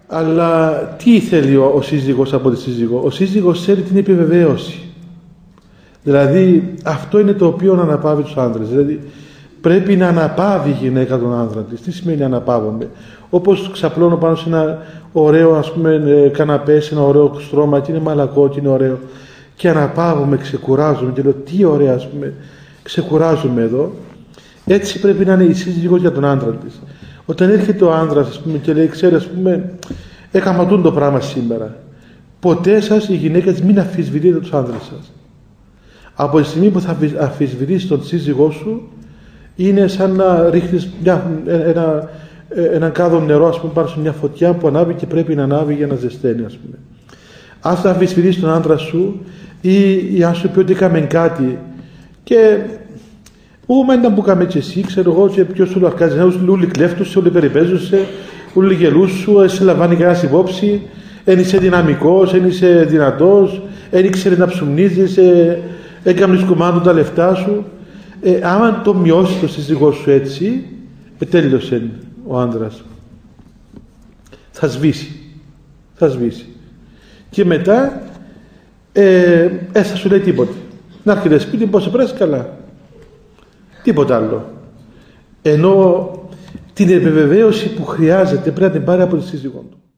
Αλλά τι θέλει ο σύζυγος από τη σύζυγο? Ο σύζυγος θέλει την επιβεβαίωση. Δηλαδή αυτό είναι το οποίο αναπαύει τους άντρες. Δηλαδή πρέπει να αναπαύει η γυναίκα τον άντρα της. Τι σημαίνει αναπαύομαι? Όπως ξαπλώνω πάνω σε ένα ωραίο, ας πούμε, καναπέ, σε ένα ωραίο στρώμα και είναι μαλακό και είναι ωραίο, και αναπαύομαι, ξεκουράζομαι και λέω τι ωραία, ας πούμε, ξεκουράζομαι εδώ. Έτσι πρέπει να είναι η σύζυγος για τον άντρα της. Όταν έρχεται ο άντρας, ας πούμε, και λέει, ξέρει, ας πούμε, έκαμα το πράγμα σήμερα. Ποτέ σας οι γυναίκες μην αμφισβητείτε τους άντρες σας. Από τη στιγμή που θα αμφισβητήσεις τον σύζυγό σου, είναι σαν να ρίχνεις έναν κάδο νερό, ας πούμε, πάνω σε μια φωτιά που ανάβει και πρέπει να ανάβει για να ζεσταίνει, ας πούμε. Αν θα αμφισβητήσεις τον άντρα σου ή αν σου πει ότι έκαμε κάτι και μα ήταν που κάμε και εσύ, ξέρω εγώ, και ποιος σου το αρκάζει, όλοι κλέφτουσαι, όλοι περιπέζουσαι, όλοι γελούσου, σε λαμβάνει κανένας υπόψη, εν είσαι δυναμικός, εν είσαι δυνατός, εν ήξερες να ψουμνίζεις, έκαμνες κουμάντου τα λεφτά σου. Άμα το μειώσει το σύζυγό σου έτσι, τέλειωσε ο άντρας. Θα σβήσει. Θα σβήσει. Και μετά θα σου λέει τίποτε. Να έρχεται σπίτι, πώς σε πρέσει καλά. Τίποτα άλλο. Ενώ την επιβεβαίωση που χρειάζεται πρέπει να την πάρει από τη σύζυγό του.